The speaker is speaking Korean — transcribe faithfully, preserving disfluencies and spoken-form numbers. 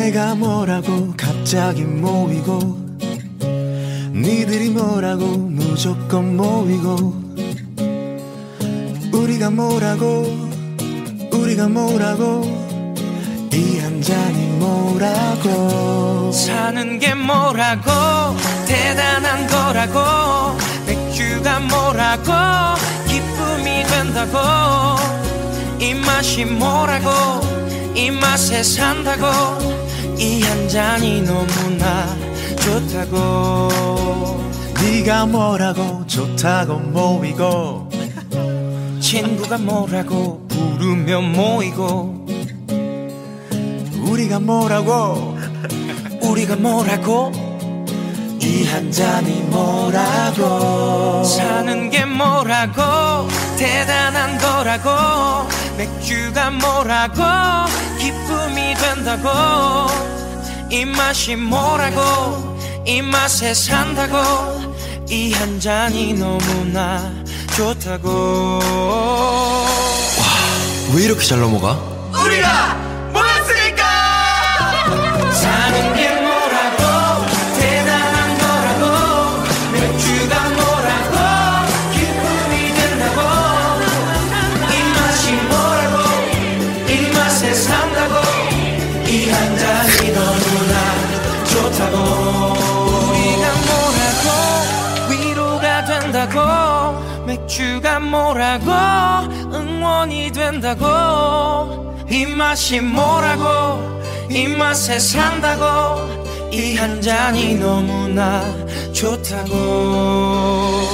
내가 뭐라고 갑자기 모이고 니들이 뭐라고 무조건 모이고 우리가 뭐라고 우리가 뭐라고 이 한 잔이 뭐라고 사는 게 뭐라고 대단한 거라고 맥주가 뭐라고 기쁨이 된다고 이 맛이 뭐라고 이 맛에 산다고 이 한 잔이 너무나 좋다고 네가 뭐라고 좋다고 모이고 친구가 뭐라고 부르면 모이고 우리가 뭐라고 우리가 뭐라고 이 한 잔이 뭐라고 사는 게 뭐라고 대단한 거라고 맥주가 뭐라고 기쁨이 된다고 이 맛이 뭐라고 이 맛에 산다고 이 한 잔이 너무나 좋다고 와, 왜 이렇게 잘 넘어가? 우리가 모였으니까 사는 게 뭐라고 대단한 거라고 맥주가 뭐라고 기쁨이 된다고 이 맛이 뭐라고 이 맛에 산다고 이 한 잔이 너무나 좋다고 우리가 뭐라고 위로가 된다고 맥주가 뭐라고 응원이 된다고 이 맛이 뭐라고 이 맛에 산다고 이 한 잔이 너무나 좋다고